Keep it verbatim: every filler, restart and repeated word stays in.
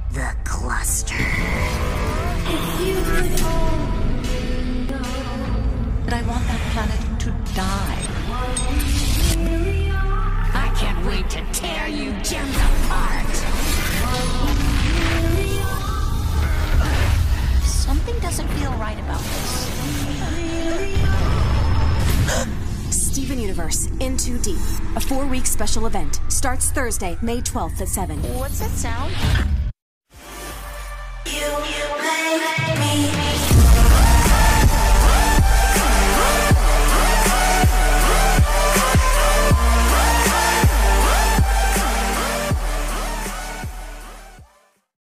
The cluster. But I want that planet to die. I can't wait to tear you gems apart. Something doesn't feel right about this. Steven Universe, In Too Deep. A four-week special event. Starts Thursday, May twelfth at seven. What's that sound?